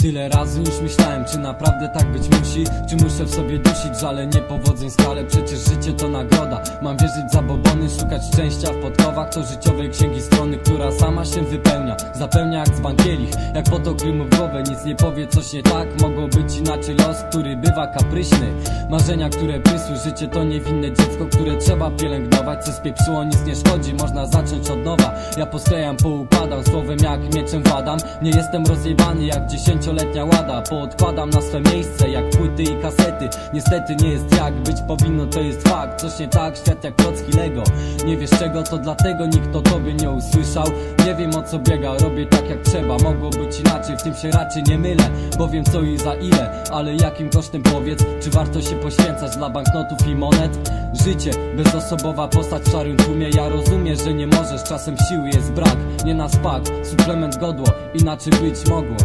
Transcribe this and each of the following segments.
Tyle razy już myślałem, czy naprawdę tak być musi. Czy muszę w sobie dusić żale niepowodzeń skale? Przecież życie to nagroda. Mam wierzyć za bobony, szukać szczęścia w podkowach. To życiowej księgi strony, która sama się wypełnia. Zapełnia jak dzban kielich, jak potok rymu w głowę. Nic nie powie, coś nie tak, mogło być inaczej. Los, który bywa kapryśny. Marzenia, które prysły, życie to niewinne dziecko, które trzeba pielęgnować. Co spieprzyło, nic nie szkodzi, można zacząć od nowa. Ja posklejam, poukładam, słowem jak mieczem władam. Nie jestem rozjebany jak 10-letnia łada. Poodkładam na swe miejsce jak płyty i kasety. Niestety nie jest jak być powinno, to jest fakt. Coś nie tak, świat jak klocki Lego. Nie wiesz czego, to dlatego nikt o tobie nie usłyszał. Nie wiem o co biega, robię tak jak trzeba. Mogło być inaczej, w tym się raczej nie mylę, bo wiem co i za ile, ale jakim kosztem powiedz? Czy warto się poświęcać dla banknotów i monet? Życie, bezosobowa postać w szarym tłumie. Ja rozumiem, że nie możesz, czasem siły jest brak. Nie na spak, suplement godło, inaczej być mogło.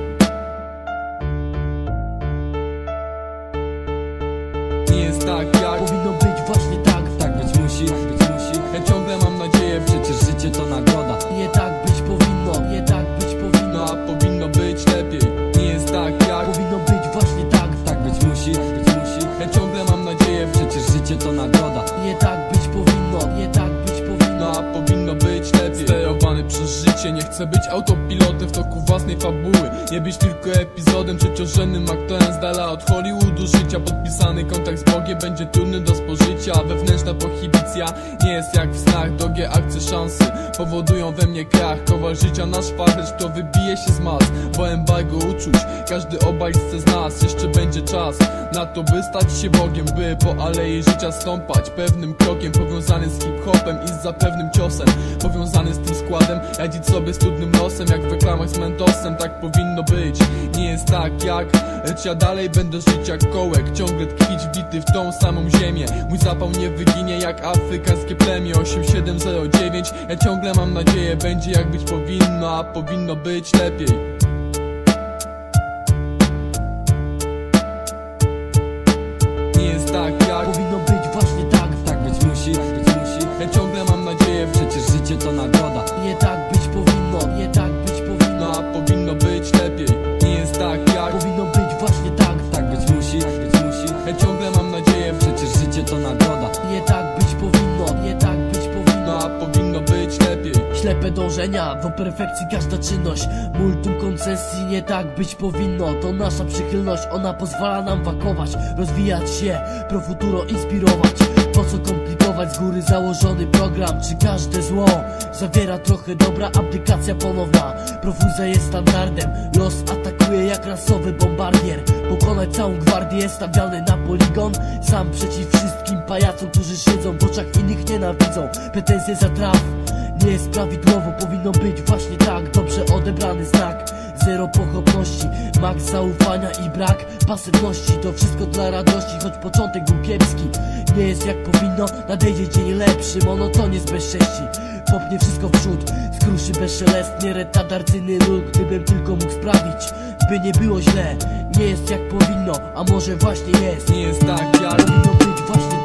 Nie jest tak jak powinno być, właśnie tak. Tak być musi, być musi. Ja ciągle mam nadzieję, przecież życie to nagroda. Nie tak być powinno, nie tak być powinno. No a powinno być lepiej. Nie jest tak jak powinno być, właśnie tak. Tak być musi, być musi. Ja ciągle mam nadzieję, przecież życie to nagroda. Nie tak być powinno, nie tak być powinno. no a powinno być lepiej. Sterowany przez życie, nie chcę być autopilotem w toku własnej fabuły. Nie być tylko epizodem, życiożennym aktorem z dala od Hollywoodu życia. Podpisany kontakt z Bogiem będzie trudny do spożycia. Wewnętrzna prohibicja nie jest jak w snach. Drogie akcje szansy powodują we mnie krach. Kowal życia na szwach, to wybije się z mas. Bo embargo uczuć, każdy obaj chce z nas. Jeszcze będzie czas na to, by stać się Bogiem, by po alei życia stąpać pewnym krokiem, powiązany z hip-hopem i za pewnym ciosem, powiązany z tym składem, radzić sobie z trudnym losem, jak w reklamach z Mentosem. Tak powinno być, nie jest tak jak, lecz ja dalej będę żyć jak kołek, ciągle tkwić wbity w tą samą ziemię. Mój zapał nie wyginie jak afrykańskie plemię 8709. Ja ciągle mam nadzieję, będzie jak być powinno, a powinno być lepiej. Tak jak powinno być, właśnie tak. Tak być musi, być musi. Ja ciągle mam nadzieję, przecież życie to nagroda. Nie tak być powinno, nie tak być powinno. no a powinno być lepiej. Nie jest tak jak powinno być, właśnie tak. Tak być musi, być musi. Ja ciągle mam nadzieję, przecież życie to nagroda. Nie tak być powinno, nie tak być powinno. no a powinno być lepiej. Ślepe dążenia, do perfekcji każda czynność. Multum koncesji, nie tak być powinno. To nasza przychylność, ona pozwala nam wakować, rozwijać się, pro futuro inspirować. Po co komplikować z góry założony program? Czy każde zło zawiera trochę dobra? Aplikacja ponowna, profuzja jest standardem. Los atakuje jak rasowy bombardier. Pokonać całą gwardię, stawiany na poligon. Sam przeciw wszystkim pajacom, którzy szydzą, w oczach innych nienawidzą. Pretensje za traf nie jest prawidłowo, powinno być właśnie tak. Dobrze odebrany znak, zero pochopności, maks zaufania i brak pasywności. To wszystko dla radości, choć początek był kiepski. Nie jest jak powinno, nadejdzie dzień lepszy. Monotonie z bezcześci popnie wszystko w przód, skruszy bezszelestnie retardacyjny ruch. Gdybym tylko mógł sprawić, by nie było źle. Nie jest jak powinno, a może właśnie jest. Nie jest tak jak powinno być właśnie